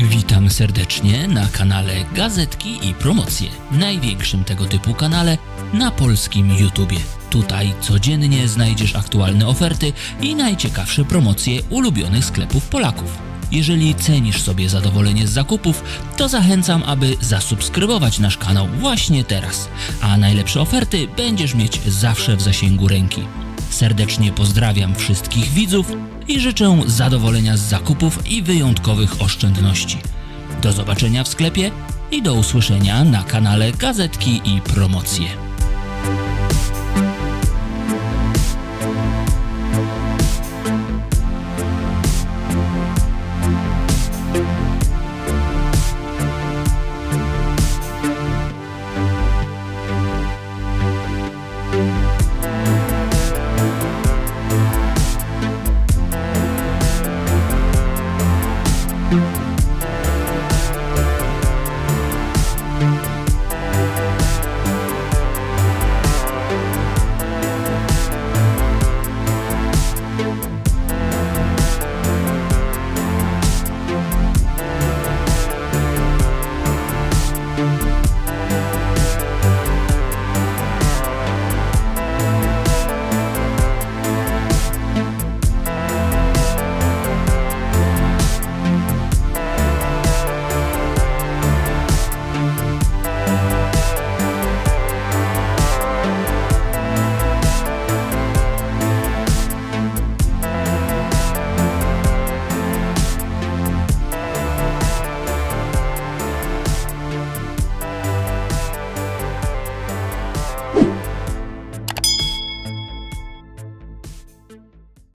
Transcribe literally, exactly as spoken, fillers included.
Witam serdecznie na kanale Gazetki i Promocje, największym tego typu kanale na polskim YouTubie. Tutaj codziennie znajdziesz aktualne oferty i najciekawsze promocje ulubionych sklepów Polaków. Jeżeli cenisz sobie zadowolenie z zakupów, to zachęcam, aby zasubskrybować nasz kanał właśnie teraz, a najlepsze oferty będziesz mieć zawsze w zasięgu ręki. Serdecznie pozdrawiam wszystkich widzów i życzę zadowolenia z zakupów i wyjątkowych oszczędności. Do zobaczenia w sklepie i do usłyszenia na kanale Gazetki i Promocje.